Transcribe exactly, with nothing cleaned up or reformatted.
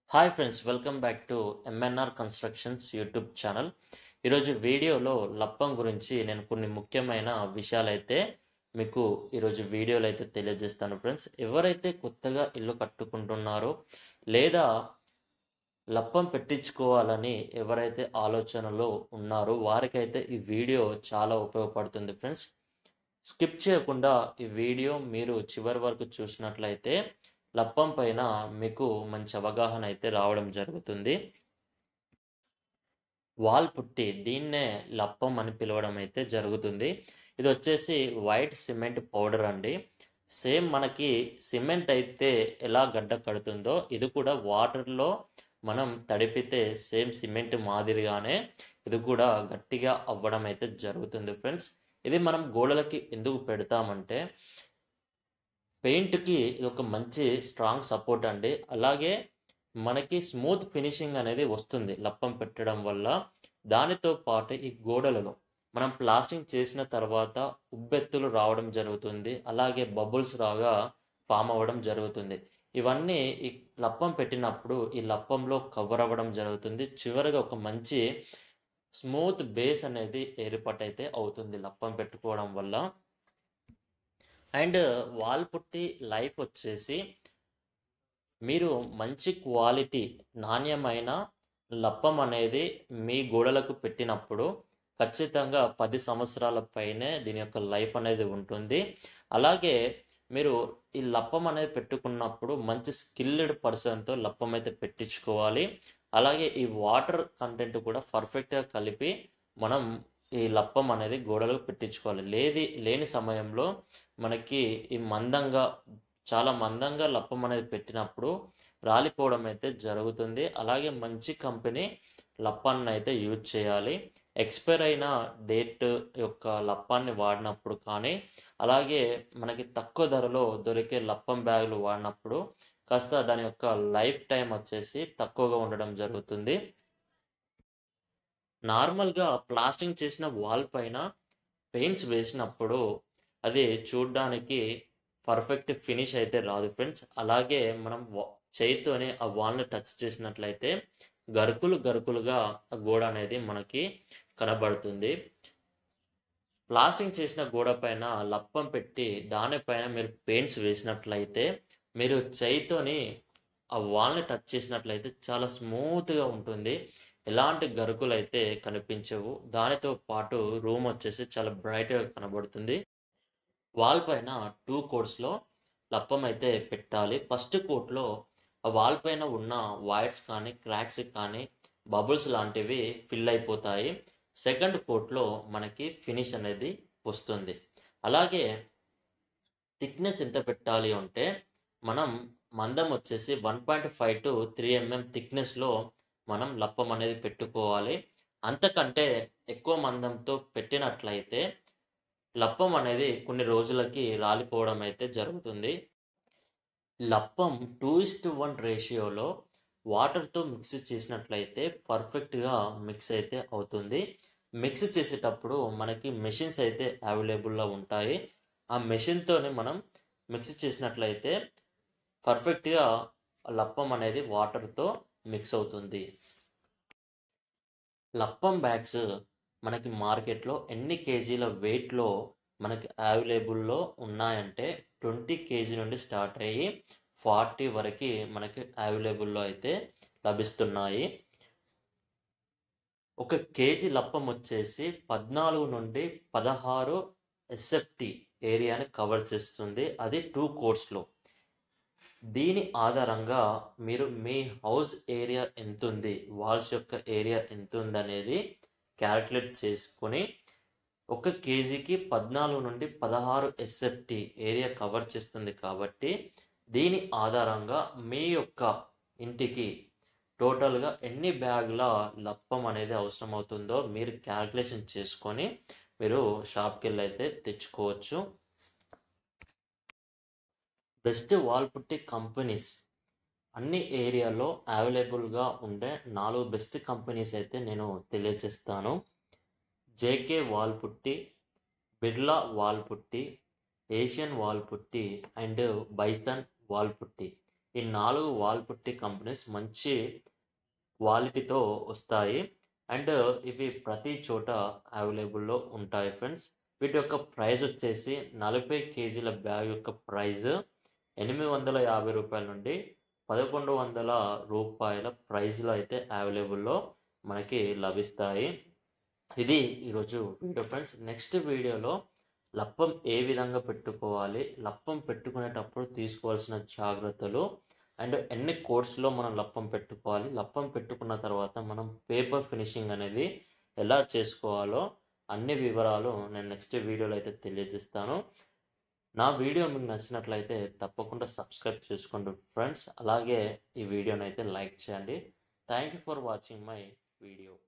Hi friends, welcome back to MNR constructions YouTube channel. ఈరోజు వీడియోలో లప్పం గురించి నేను కొన్ని ముఖ్యమైన విషయాలైతే మీకు ఈరోజు వీడియోలో అయితే తెలియజేస్తాను. ఫ్రెండ్స్, ఎవరైతే కొత్తగా ఇల్లు కట్టుకుంటున్నారో లేదా లప్పం పెట్టించుకోవాలని ఎవరైతే ఆలోచనలో ఉన్నారో వారికైతే ఈ వీడియో చాలా ఉపయోగపడుతుంది. ఫ్రెండ్స్, స్కిప్ చేయకుండా ఈ వీడియో మీరు చివరి వరకు చూసినట్లయితే లప్పం పైన మీకు మంచి అవగాహన అయితే రావడం జరుగుతుంది. వాల్ పుట్టి, దీన్నే లప్పం అని పిలవడం అయితే జరుగుతుంది. ఇది వచ్చేసి వైట్ సిమెంట్ పౌడర్ అండి. సేమ్ మనకి సిమెంట్ అయితే ఎలా గడ్డ కడుతుందో ఇది కూడా వాటర్లో మనం తడిపితే సేమ్ సిమెంట్ మాదిరిగానే ఇది కూడా గట్టిగా అవ్వడం అయితే జరుగుతుంది. ఫ్రెండ్స్, ఇది మనం గోడలకి ఎందుకు పెడతామంటే పెయింట్కి ఇది ఒక మంచి స్ట్రాంగ్ సపోర్ట్ అండి. అలాగే మనకి స్మూత్ ఫినిషింగ్ అనేది వస్తుంది లప్పం పెట్టడం వల్ల. దానితో పాటు ఈ గోడలలో మనం ప్లాస్టింగ్ చేసిన తర్వాత ఉబ్బెత్తులు రావడం జరుగుతుంది. అలాగే బబుల్స్ రాగా ఫామ్ అవ్వడం జరుగుతుంది. ఇవన్నీ ఈ లప్పం పెట్టినప్పుడు ఈ లప్పంలో కవర్ అవ్వడం జరుగుతుంది. చివరిగా ఒక మంచి స్మూత్ బేస్ అనేది ఏర్పాటైతే అవుతుంది లప్పం పెట్టుకోవడం వల్ల. అండ్ వాల్ పుట్టి లైఫ్ వచ్చేసి మీరు మంచి క్వాలిటీ నాణ్యమైన లప్పం అనేది మీ గోడలకు పెట్టినప్పుడు ఖచ్చితంగా పది సంవత్సరాల పైనే దీని యొక్క లైఫ్ అనేది ఉంటుంది. అలాగే మీరు ఈ లప్పం అనేది పెట్టుకున్నప్పుడు మంచి స్కిల్డ్ పర్సన్తో లప్పం అయితే పెట్టించుకోవాలి. అలాగే ఈ వాటర్ కంటెంట్ కూడా పర్ఫెక్ట్గా కలిపి మనం ఈ లప్పం అనేది గోడలకు పెట్టించుకోవాలి. లేది లేని సమయంలో మనకి ఈ మందంగా చాలా మందంగా లప్పం అనేది పెట్టినప్పుడు రాలిపోవడం అయితే జరుగుతుంది. అలాగే మంచి కంపెనీ లప్పాన్ని అయితే యూజ్ చేయాలి. ఎక్స్పైర్ అయిన డేట్ యొక్క లప్పాన్ని వాడినప్పుడు కానీ అలాగే మనకి తక్కువ ధరలో దొరికే లప్పం బ్యాగులు వాడినప్పుడు కాస్త దాని యొక్క లైఫ్ టైం వచ్చేసి తక్కువగా ఉండడం జరుగుతుంది. నార్మల్గా ప్లాస్టింగ్ చేసిన వాల్ పైన పెయింట్స్ వేసినప్పుడు అది చూడ్డానికి పర్ఫెక్ట్ ఫినిష్ అయితే రాదు. ఫ్రెండ్స్, అలాగే మనం చేయితోనే ఆ వాల్ని టచ్ చేసినట్లయితే గరుకులు గరుకులుగా ఆ గోడ అనేది మనకి కనబడుతుంది. ప్లాస్టింగ్ చేసిన గోడ పైన లప్పం పెట్టి దానిపైన మీరు పెయింట్స్ వేసినట్లయితే మీరు చేయితోని ఆ వాల్ని టచ్ చేసినట్లయితే చాలా స్మూత్గా ఉంటుంది. ఎలాంటి గరుకులు అయితే కనిపించవు. దానితో పాటు రూమ్ వచ్చేసి చాలా బ్రైట్గా కనబడుతుంది. వాల్ పైన టూ కోట్స్లో లప్పం అయితే పెట్టాలి. ఫస్ట్ కోట్లో ఆ వాల్ పైన ఉన్న వైర్స్ కానీ క్రాక్స్ కానీ బబుల్స్ లాంటివి ఫిల్ అయిపోతాయి. సెకండ్ కోట్లో మనకి ఫినిష్ అనేది వస్తుంది. అలాగే థిక్నెస్ ఎంత పెట్టాలి అంటే మనం మందం వచ్చేసి one point five two three mm థిక్నెస్లో మనం లప్పం అనేది పెట్టుకోవాలి. అంతకంటే ఎక్కువ మందంతో పెట్టినట్లయితే లప్పం అనేది కొన్ని రోజులకి రాలిపోవడం అయితే జరుగుతుంది. లప్పం టూ ఇస్ట్ వన్ రేషియోలో వాటర్తో మిక్స్ చేసినట్లయితే పర్ఫెక్ట్గా మిక్స్ అయితే అవుతుంది. మిక్స్ చేసేటప్పుడు మనకి మెషిన్స్ అయితే అవైలబుల్లో ఉంటాయి. ఆ మెషిన్తోనే మనం మిక్స్ చేసినట్లయితే పర్ఫెక్ట్గా లప్పం అనేది వాటర్తో మిక్స్ అవుతుంది. లప్పం బ్యాగ్స్ మనకి మార్కెట్లో ఎన్ని కేజీల వెయిట్లో మనకి అవైలబుల్లో ఉన్నాయంటే ట్వంటీ కేజీ నుండి స్టార్ట్ అయ్యి ఫార్టీ వరకు మనకి అవైలబుల్లో అయితే లభిస్తున్నాయి. ఒక కేజీ లప్పం వచ్చేసి పద్నాలుగు నుండి పదహారు ఎస్ఎఫ్టీ ఏరియాని కవర్ చేస్తుంది. అది టూ కోట్స్లో. దీని ఆధారంగా మీరు మీ హౌస్ ఏరియా ఎంత ఉంది, వాల్స్ యొక్క ఏరియా ఎంత ఉంది అనేది క్యాల్కులేట్ చేసుకొని ఒక కేజీకి పద్నాలుగు నుండి పదహారు ఎస్ఎఫ్టీ ఏరియా కవర్ చేస్తుంది. కాబట్టి దీని ఆధారంగా మీ యొక్క ఇంటికి టోటల్గా ఎన్ని బ్యాగుల లప్పం అనేది అవసరం అవుతుందో మీరు క్యాల్కులేషన్ చేసుకొని మీరు షాప్కి వెళ్ళి అయితే తెచ్చుకోవచ్చు. బెస్ట్ వాల్ పుట్టి కంపెనీస్ అన్ని ఏరియాలో అవైలబుల్గా ఉండే నాలుగు బెస్ట్ కంపెనీస్ అయితే నేను తెలియజేస్తాను. JK wall putty, Birla wall putty, Asian wall putty and Bison wall putty. ఈ నాలుగు వాల్ పుట్టి కంపెనీస్ మంచి క్వాలిటీతో వస్తాయి అండ్ ఇవి ప్రతి చోట అవైలబుల్లో ఉంటాయి ఫ్రెండ్స్. వీటి యొక్క ప్రైస్ వచ్చేసి నలభై కేజీల బ్యాగ్ యొక్క ప్రైస్ ఎనిమిది వందల యాభై రూపాయల నుండి పదకొండు వందల రూపాయల ప్రైస్లో అయితే అవైలబుల్లో మనకి లభిస్తాయి. ఇది ఈరోజు వీడియో ఫ్రెండ్స్. నెక్స్ట్ వీడియోలో లప్పం ఏ విధంగా పెట్టుకోవాలి, లప్పం పెట్టుకునేటప్పుడు తీసుకోవాల్సిన జాగ్రత్తలు అండ్ ఎన్ని కోర్స్లో మనం లప్పం పెట్టుకోవాలి, లప్పం పెట్టుకున్న తర్వాత మనం పేపర్ ఫినిషింగ్ అనేది ఎలా చేసుకోవాలో అన్ని వివరాలు నేను నెక్స్ట్ వీడియోలో అయితే తెలియజేస్తాను. నా వీడియో మీకు నచ్చినట్లయితే తప్పకుండా సబ్స్క్రైబ్ చేసుకోండి ఫ్రెండ్స్. అలాగే ఈ వీడియోని అయితే లైక్ చేయండి. Thank you for watching my video.